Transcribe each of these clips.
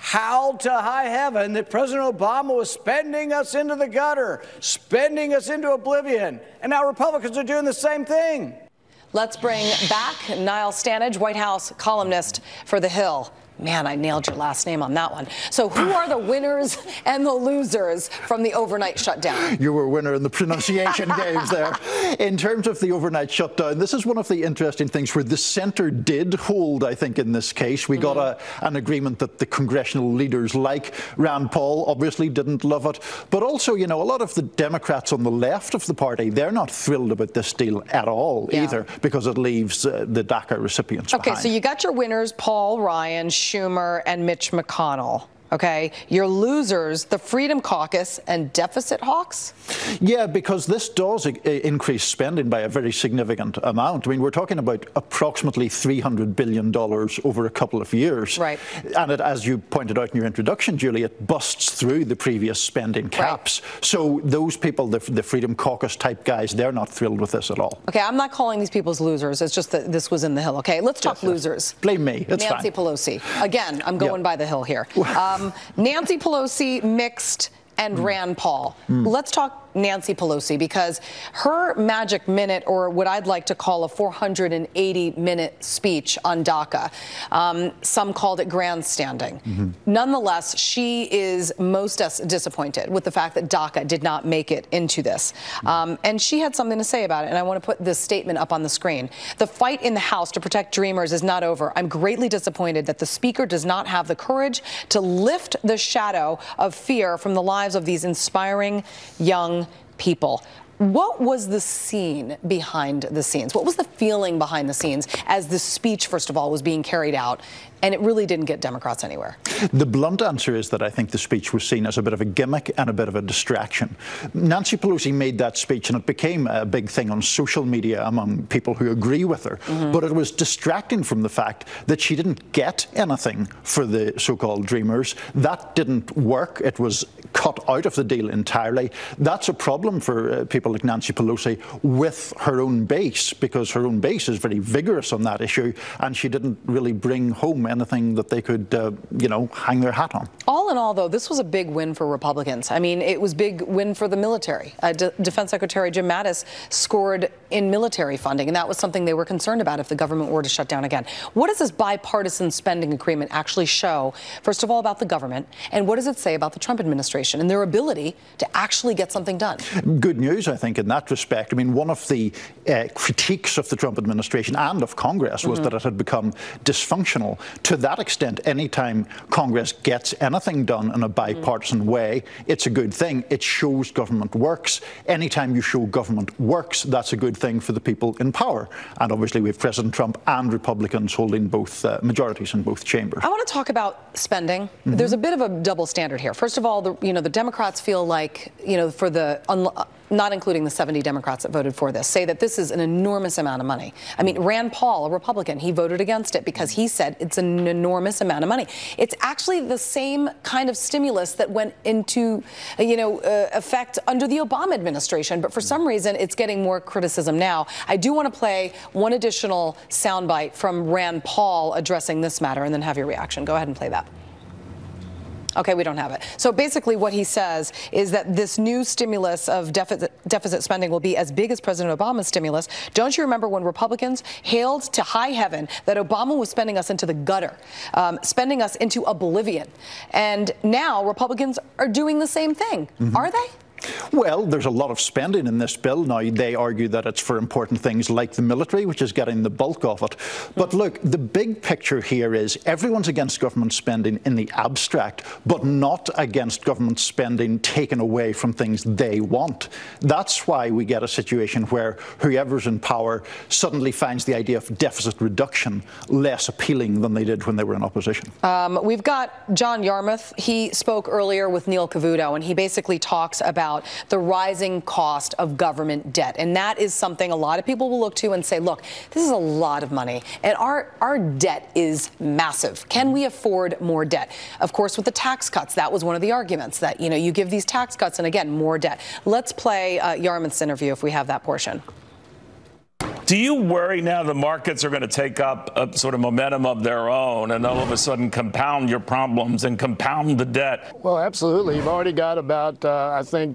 howled to high heaven that President Obama was spending us into the gutter, spending us into oblivion. And now Republicans are doing the same thing. Let's bring back Niall Stanage, White House columnist for The Hill. Man, I nailed your last name on that one. So who are the winners and the losers from the overnight shutdown? You were a winner in the pronunciation games there. In terms of the overnight shutdown, this is one of the interesting things where the centre did hold, I think, in this case. We got an agreement that the congressional leaders, like Rand Paul, obviously didn't love it. But also, you know, a lot of the Democrats on the left of the party, they're not thrilled about this deal at all either, because it leaves the DACA recipients behind. So you got your winners, Paul Ryan, Schumer, and Mitch McConnell. Okay, your losers, the Freedom Caucus and deficit hawks? Yeah, because this does increase spending by a very significant amount. I mean, we're talking about approximately $300 billion over a couple of years. Right. And it, as you pointed out in your introduction, Julie, it busts through the previous spending caps. Right. So those people, the Freedom Caucus type guys, they're not thrilled with this at all. Okay, I'm not calling these people's losers. It's just that this was in The Hill. Okay, let's talk losers. Blame me. It's Nancy Pelosi. Again, I'm going by The Hill here. Nancy Pelosi mixed and Rand Paul. Let's talk Nancy Pelosi, because her magic minute, or what I'd like to call a 480-minute speech on DACA, some called it grandstanding. Nonetheless, she is most disappointed with the fact that DACA did not make it into this. And she had something to say about it, and I want to put this statement up on the screen. The fight in the House to protect Dreamers is not over. I'm greatly disappointed that the Speaker does not have the courage to lift the shadow of fear from the lives of these inspiring young people. What was the scene behind the scenes? What was the feeling behind the scenes as the speech, first of all, was being carried out? And it really didn't get Democrats anywhere. The blunt answer is that I think the speech was seen as a bit of a gimmick and a bit of a distraction. Nancy Pelosi made that speech, and it became a big thing on social media among people who agree with her. But it was distracting from the fact that she didn't get anything for the so-called Dreamers. That didn't work. It was cut out of the deal entirely. That's a problem for people like Nancy Pelosi with her own base, because her own base is very vigorous on that issue, and she didn't really bring home anything that they could, you know, hang their hat on. All in all, though, this was a big win for Republicans. I mean, it was a big win for the military. Defense Secretary Jim Mattis scored in military funding, and that was something they were concerned about if the government were to shut down again. What does this bipartisan spending agreement actually show, first of all, about the government, and what does it say about the Trump administration and their ability to actually get something done? Good news, I think, in that respect. I mean, one of the critiques of the Trump administration and of Congress was that it had become dysfunctional. To that extent, anytime Congress gets anything done in a bipartisan way, it's a good thing. It shows government works. Anytime you show government works, that's a good thing for the people in power. And obviously we have President Trump and Republicans holding both majorities in both chambers. I want to talk about spending. There's a bit of a double standard here. First of all, the Democrats feel like, for the not including the 70 Democrats that voted for this, say that this is an enormous amount of money. I mean, Rand Paul, a Republican, he voted against it because he said it's an enormous amount of money. It's actually the same kind of stimulus that went into, effect under the Obama administration, but for some reason it's getting more criticism now. I do want to play one additional soundbite from Rand Paul addressing this matter and then have your reaction. Go ahead and play that. Okay, we don't have it. So basically what he says is that this new stimulus of deficit spending will be as big as President Obama's stimulus. Don't you remember when Republicans hailed to high heaven that Obama was spending us into the gutter, spending us into oblivion? And now Republicans are doing the same thing. Are they? Well, there's a lot of spending in this bill. Now, they argue that it's for important things like the military, which is getting the bulk of it. But look, the big picture here is everyone's against government spending in the abstract, but not against government spending taken away from things they want. That's why we get a situation where whoever's in power suddenly finds the idea of deficit reduction less appealing than they did when they were in opposition. We've got John Yarmuth. He spoke earlier with Neil Cavuto, and he basically talks about the rising cost of government debt. And that is something a lot of people will look to and say, look, this is a lot of money, and our debt is massive. Can we afford more debt? Of course, with the tax cuts, that was one of the arguments, that, you give these tax cuts and, again, more debt. Let's play Yarmuth's interview if we have that portion. Do you worry now the markets are going to take up a sort of momentum of their own and all of a sudden compound your problems and compound the debt? Well, absolutely. You've already got about, I think,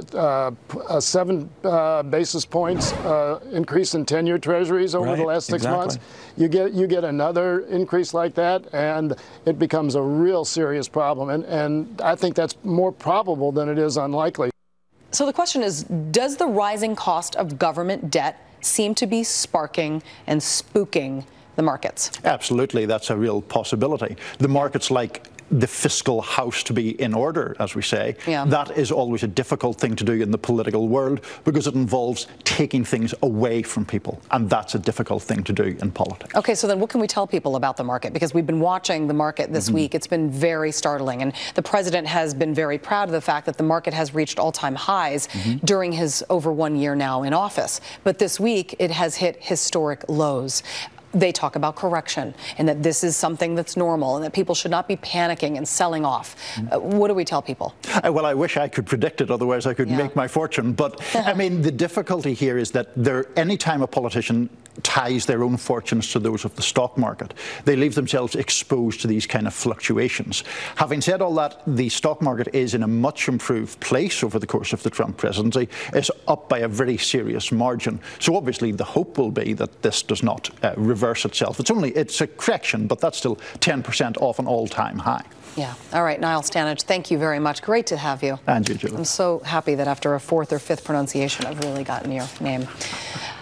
7 basis points increase in 10-year treasuries over the last 6 months. You get another increase like that, and it becomes a real serious problem. And I think that's more probable than it is unlikely. So the question is, does the rising cost of government debt seem to be sparking and spooking the markets? Absolutely, that's a real possibility. The markets like the fiscal house to be in order, as we say. Yeah. That is always a difficult thing to do in the political world because it involves taking things away from people, and that's a difficult thing to do in politics. Okay, so then what can we tell people about the market? Because we've been watching the market this week. It's been very startling, and the president has been very proud of the fact that the market has reached all-time highs during his over 1 year now in office. But this week, it has hit historic lows. They talk about correction and that this is something that's normal and that people should not be panicking and selling off. What do we tell people? Well, I wish I could predict it, otherwise I could make my fortune. But I mean, the difficulty here is that anytime a politician ties their own fortunes to those of the stock market, they leave themselves exposed to these kind of fluctuations. Having said all that, the stock market is in a much improved place over the course of the Trump presidency. It's up by a very serious margin. So obviously the hope will be that this does not reverse itself. It's a correction, but that's still 10% off an all-time high. Yeah. All right, Niall Stanage, thank you very much. Great to have you. And you, Julie. I'm so happy that after a 4th or 5th pronunciation, I've really gotten your name.